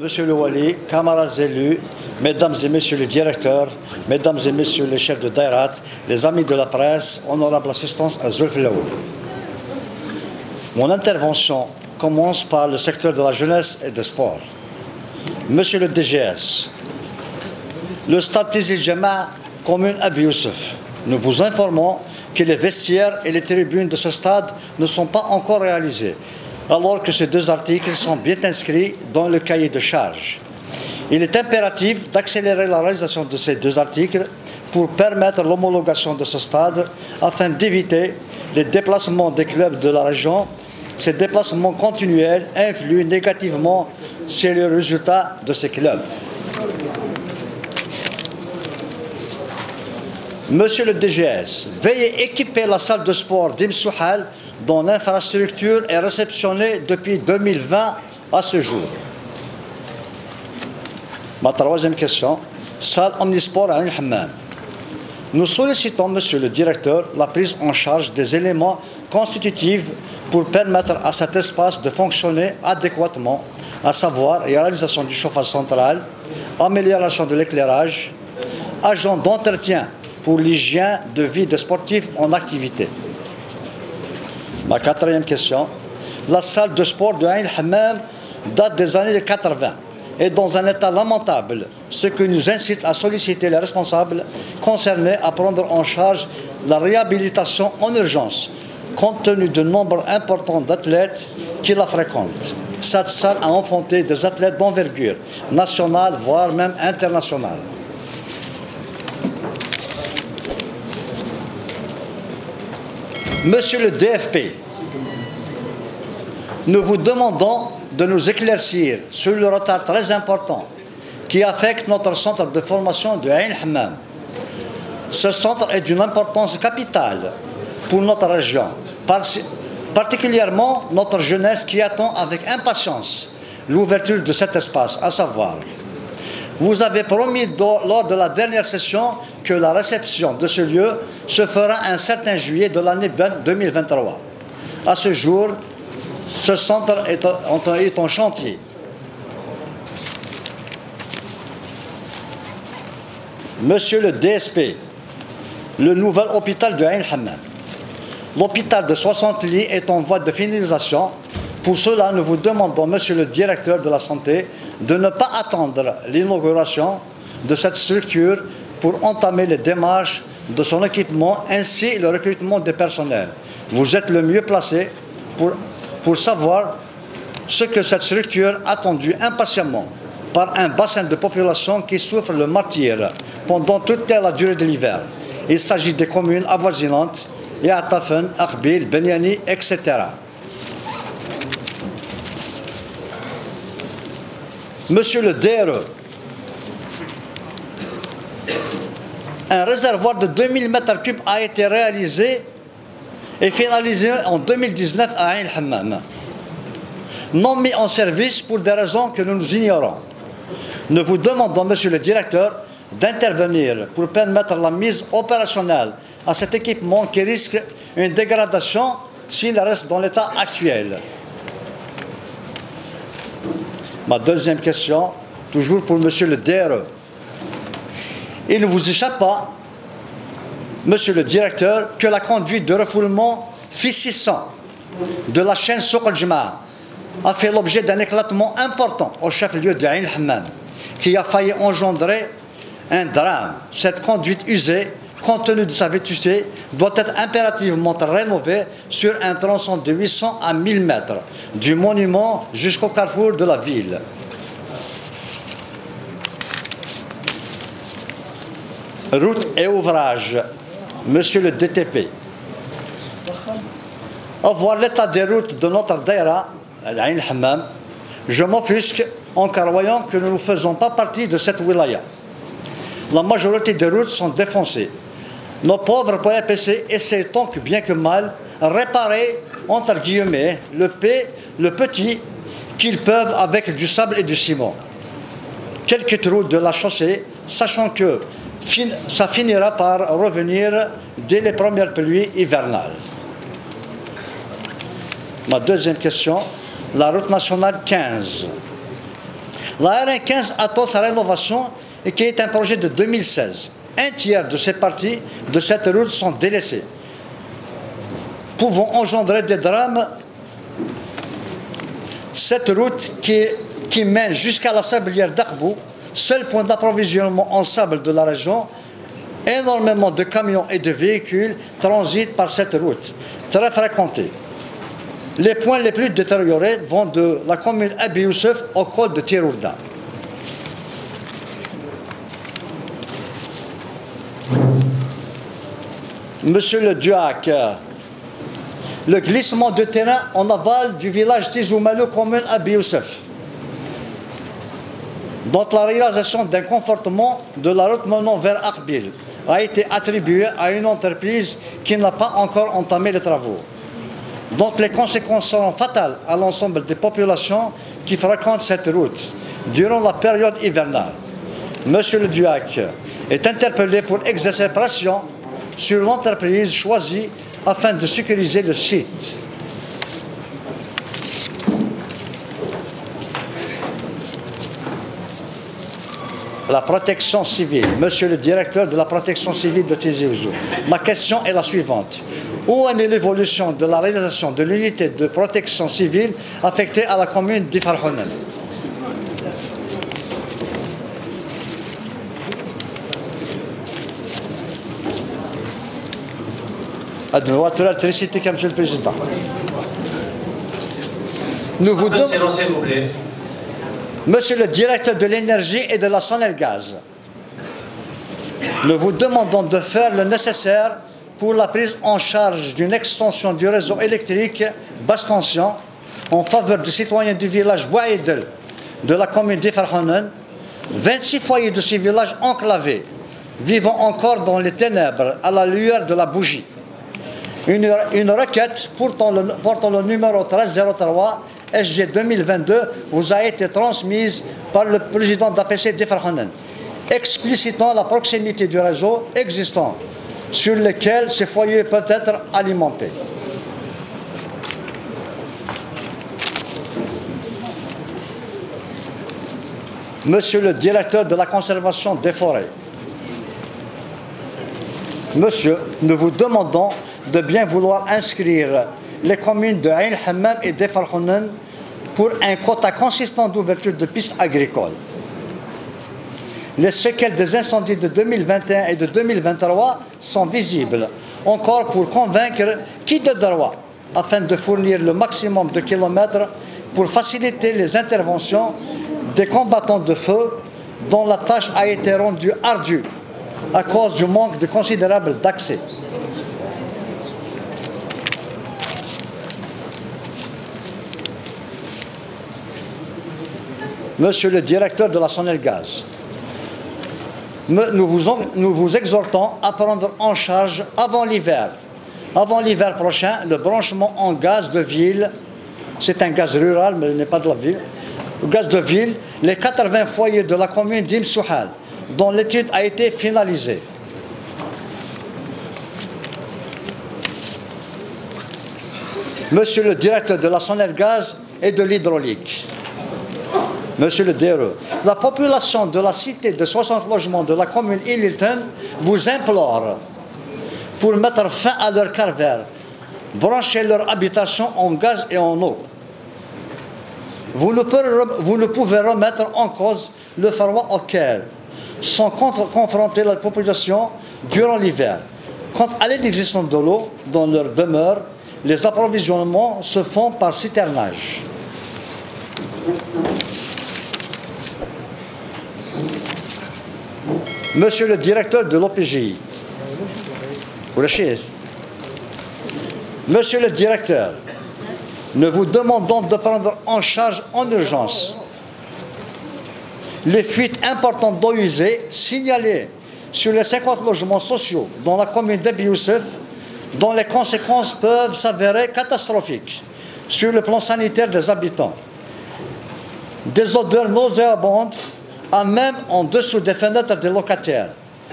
Monsieur le Wali, camarades élus, mesdames et messieurs les directeurs, mesdames et messieurs les chefs de Dairat, les amis de la presse, honorable assistance à Zulf Laoul. Mon intervention commence par le secteur de la jeunesse et des sports. Monsieur le DGS, le stade Tizi Djamma, commune Abi Youssef, nous vous informons que les vestiaires et les tribunes de ce stade ne sont pas encore réalisés, alors que ces deux articles sont bien inscrits dans le cahier de charges. Il est impératif d'accélérer la réalisation de ces deux articles pour permettre l'homologation de ce stade afin d'éviter les déplacements des clubs de la région. Ces déplacements continuels influent négativement sur les résultats de ces clubs. Monsieur le DGS, veuillez équiper la salle de sport d'Im Souhal dont l'infrastructure est réceptionnée depuis 2020 à ce jour. Ma troisième question, salle omnisport à Ain Hammam. Nous sollicitons, monsieur le directeur, la prise en charge des éléments constitutifs pour permettre à cet espace de fonctionner adéquatement, à savoir réalisation du chauffage central, amélioration de l'éclairage, agents d'entretien pour l'hygiène de vie des sportifs en activité. Ma quatrième question, la salle de sport de Ain Hammam date des années 80 et dans un état lamentable, ce qui nous incite à solliciter les responsables concernés à prendre en charge la réhabilitation en urgence, compte tenu du nombre important d'athlètes qui la fréquentent. Cette salle a enfanté des athlètes d'envergure nationale, voire même internationale. Monsieur le DFP, nous vous demandons de nous éclaircir sur le retard très important qui affecte notre centre de formation de Ain Hammam. Ce centre est d'une importance capitale pour notre région, particulièrement notre jeunesse qui attend avec impatience l'ouverture de cet espace, à savoir, vous avez promis lors de la dernière session que la réception de ce lieu se fera un certain juillet de l'année 2023. À ce jour, ce centre est en chantier. Monsieur le DSP, le nouvel hôpital de Ain Hammam. L'hôpital de 60 lits est en voie de finalisation. Pour cela, nous vous demandons, monsieur le directeur de la santé, de ne pas attendre l'inauguration de cette structure pour entamer les démarches de son équipement ainsi le recrutement des personnels. Vous êtes le mieux placé pour savoir ce que cette structure attendue impatiemment par un bassin de population qui souffre le martyre pendant toute la durée de l'hiver. Il s'agit des communes avoisinantes, Yatafen, Arbil, Benyani, etc. Monsieur le DRE, un réservoir de 2000 m3 a été réalisé et finalisé en 2019 à Ain Hammam, non mis en service pour des raisons que nous ignorons. Nous vous demandons, monsieur le directeur, d'intervenir pour permettre la mise opérationnelle à cet équipement qui risque une dégradation s'il reste dans l'état actuel. Ma deuxième question, toujours pour monsieur le DRE. Il ne vous échappe pas, monsieur le directeur, que la conduite de refoulement fississant de la chaîne Souq al-Jama'a a fait l'objet d'un éclatement important au chef-lieu de Ain Hammam, qui a failli engendrer un drame. Cette conduite usée, compte tenu de sa vétusté, doit être impérativement rénovée sur un tronçon de 800 à 1000 mètres, du monument jusqu'au carrefour de la ville. Routes et ouvrages, monsieur le DTP. Au voir l'état des routes de notre daïra, Ain Hammam, je m'offusque en croyant que nous ne faisons pas partie de cette wilaya. La majorité des routes sont défoncées. Nos pauvres PAPC essaient tant que bien que mal réparer, entre guillemets, le petit qu'ils peuvent avec du sable et du ciment. Quelques trous de la chaussée, sachant que ça finira par revenir dès les premières pluies hivernales. Ma deuxième question, la route nationale 15. La RN 15 attend sa rénovation et qui est un projet de 2016. Un tiers de ces parties de cette route sont délaissées, pouvant engendrer des drames. Cette route qui mène jusqu'à la sablière d'Arbou, seul point d'approvisionnement en sable de la région, énormément de camions et de véhicules transitent par cette route, très fréquentée. Les points les plus détériorés vont de la commune Abi Youssef au col de Tirourda. Monsieur le Duac, le glissement de terrain en aval du village Tizoumalou, commune Abi Youssef, dont la réalisation d'un confortement de la route menant vers Akbil a été attribuée à une entreprise qui n'a pas encore entamé les travaux. Donc les conséquences seront fatales à l'ensemble des populations qui fréquentent cette route durant la période hivernale. Monsieur le Duac est interpellé pour exercer pression sur l'entreprise choisie afin de sécuriser le site. La protection civile. Monsieur le directeur de la protection civile de Tizi Ouzou, ma question est la suivante. Où en est l'évolution de la réalisation de l'unité de protection civile affectée à la commune d'Ifarhonen? L'électricité, Monsieur le Président. Nous vous demandons, Monsieur le directeur de l'énergie et de la Sonelgaz, nous vous demandons de faire le nécessaire pour la prise en charge d'une extension du réseau électrique basse tension en faveur des citoyens du village Bouaïdel de la commune d'Ifarhonen. 26 foyers de ces villages enclavés, vivant encore dans les ténèbres à la lueur de la bougie. Une requête portant le numéro 1303 SG 2022 vous a été transmise par le président d'APC d'Ifarhonen, explicitant la proximité du réseau existant sur lequel ces foyers peuvent être alimentés. Monsieur le directeur de la conservation des forêts, Monsieur, nous vous demandons de bien vouloir inscrire les communes de Ain Hammam et d'Ifarhonen pour un quota consistant d'ouverture de pistes agricoles. Les séquelles des incendies de 2021 et de 2023 sont visibles, encore pour convaincre qui de droit, afin de fournir le maximum de kilomètres pour faciliter les interventions des combattants de feu dont la tâche a été rendue ardue à cause du manque de considérable d'accès. Monsieur le directeur de la Sonelgaz, nous vous exhortons à prendre en charge avant l'hiver prochain, le branchement en gaz de ville, c'est un gaz rural mais il n'est pas de la ville, le gaz de ville, les 80 foyers de la commune d'Imsouhal, dont l'étude a été finalisée. Monsieur le directeur de la Sonelgaz et de l'hydraulique, Monsieur le DRE, la population de la cité de 60 logements de la commune Ililten vous implore, pour mettre fin à leur calvaire, brancher leur habitation en gaz et en eau. Vous ne pouvez remettre en cause le froid auquel sont confrontées la population durant l'hiver. Quant à l'existence de l'eau dans leur demeure, les approvisionnements se font par citernage. Monsieur le directeur de l'OPGI, Monsieur le directeur, nous vous demandons de prendre en charge en urgence les fuites importantes d'eau usée signalées sur les 50 logements sociaux dans la commune d'Abi Youssef, dont les conséquences peuvent s'avérer catastrophiques sur le plan sanitaire des habitants. Des odeurs nauséabondes, à même en dessous des fenêtres des locataires,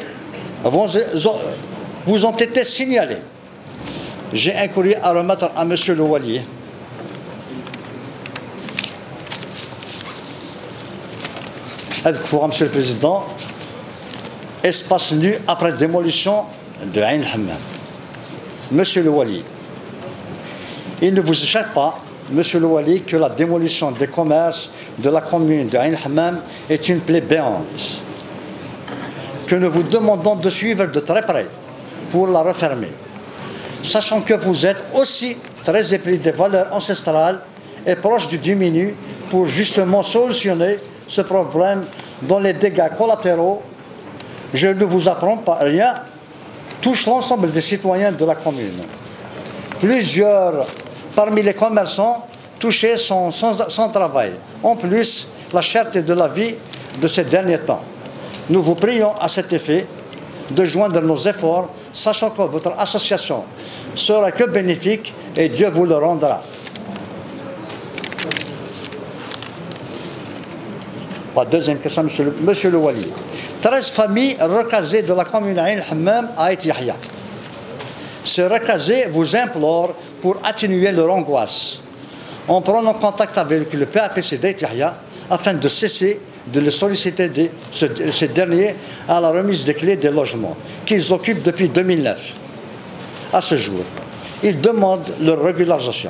vous ont été signalés. J'ai un courrier à remettre à Monsieur le Wali. Monsieur le Président, espace nu après démolition de Ain el-Hammam. Monsieur le Wali, il ne vous échappe pas, Monsieur le Wali, que la démolition des commerces de la commune de Ain el-Hammam est une plaie béante, que nous vous demandons de suivre de très près pour la refermer, sachant que vous êtes aussi très épris des valeurs ancestrales et proches du diminu pour justement solutionner ce problème dont les dégâts collatéraux, je ne vous apprends pas rien, touchent l'ensemble des citoyens de la commune. Plusieurs parmi les commerçants touchés sont sans travail. En plus, la cherté de la vie de ces derniers temps. Nous vous prions à cet effet de joindre nos efforts, sachant que votre association sera que bénéfique et Dieu vous le rendra. La deuxième question, Monsieur le Wali. 13 familles recasées de la commune Ain el-Hammam à Ait Yahya. Ces recasés vous implorent pour atténuer leur angoisse en prenant contact avec le PAPC d'Ait Yahya afin de cesser de les solliciter ces derniers à la remise des clés des logements qu'ils occupent depuis 2009. À ce jour, ils demandent leur régularisation.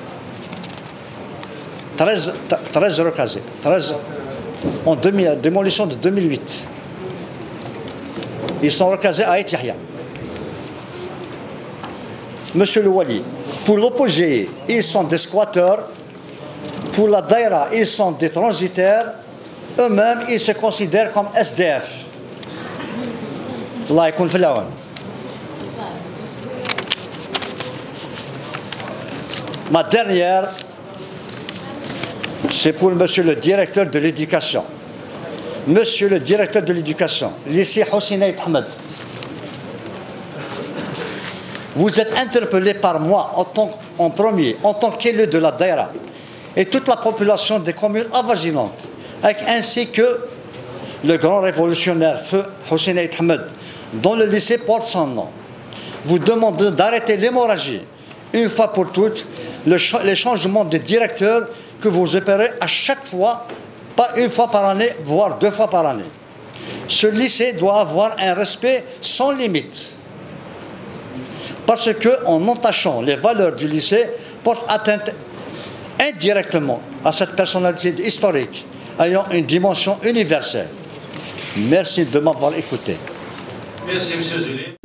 13 recasés, 13 en démolition de 2008. Ils sont recasés à Ait Yahya. Monsieur le Wali, pour l'opposé, ils sont des squatteurs. Pour la Daïra, ils sont des transitaires. Eux-mêmes, ils se considèrent comme SDF. Allah yakun fil awan. Ma dernière, c'est pour Monsieur le directeur de l'éducation. Monsieur le directeur de l'éducation, lycée Hosseini Ait Ahmed, vous êtes interpellé par moi en premier, en tant qu'élu de la Daïra, et toute la population des communes avoisinantes, ainsi que le grand révolutionnaire feu Hosseini Ait Ahmed, dont le lycée porte son nom. Vous demandez d'arrêter l'hémorragie, une fois pour toutes, les changements de directeur que vous opérez à chaque fois, pas une fois par année, voire 2 fois par année. Ce lycée doit avoir un respect sans limite. Parce qu'en entachant les valeurs du lycée, porte atteinte indirectement à cette personnalité historique ayant une dimension universelle. Merci de m'avoir écouté. Merci, M. Zuli.